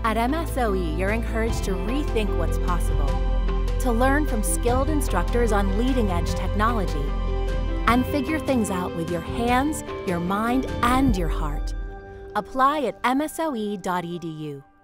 At MSOE, you're encouraged to rethink what's possible, to learn from skilled instructors on leading-edge technology, and figure things out with your hands, your mind, and your heart. Apply at msoe.edu.